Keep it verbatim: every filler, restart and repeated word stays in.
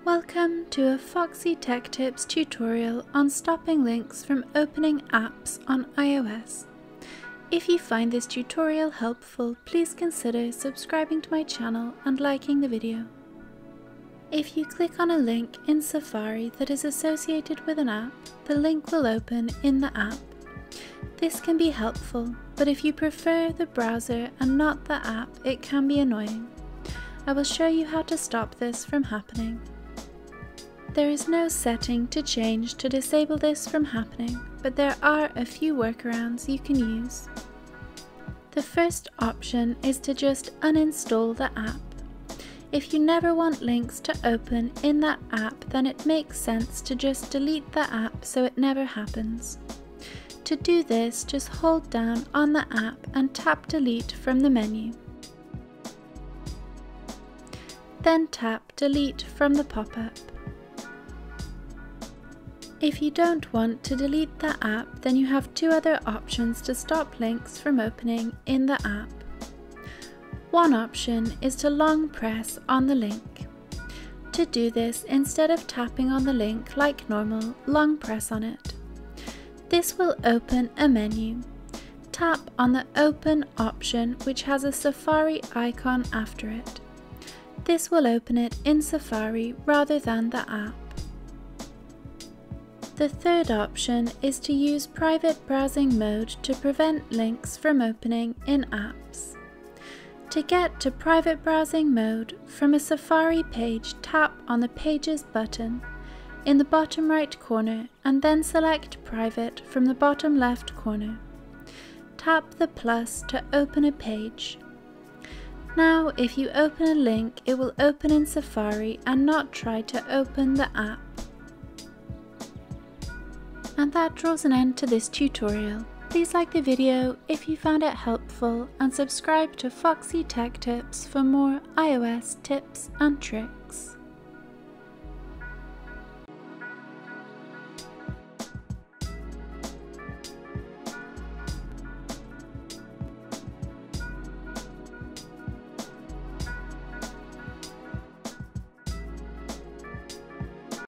Welcome to a Foxy Tech Tips tutorial on stopping links from opening apps on iOS. If you find this tutorial helpful, please consider subscribing to my channel and liking the video. If you click on a link in Safari that is associated with an app, the link will open in the app. This can be helpful, but if you prefer the browser and not the app, it can be annoying. I will show you how to stop this from happening. There is no setting to change to disable this from happening, but there are a few workarounds you can use. The first option is to just uninstall the app. If you never want links to open in that app, then it makes sense to just delete the app so it never happens. To do this, just hold down on the app and tap delete from the menu. Then tap delete from the pop-up. If you don't want to delete the app, then you have two other options to stop links from opening in the app. One option is to long press on the link. To do this, instead of tapping on the link like normal, long press on it. This will open a menu. Tap on the Open option, which has a Safari icon after it. This will open it in Safari rather than the app. The third option is to use private browsing mode to prevent links from opening in apps. To get to private browsing mode, from a Safari page, tap on the Pages button in the bottom right corner and then select Private from the bottom left corner. Tap the plus to open a page. Now, if you open a link, it will open in Safari and not try to open the app. And that draws an end to this tutorial. Please like the video if you found it helpful and subscribe to Foxy Tech Tips for more iOS tips and tricks.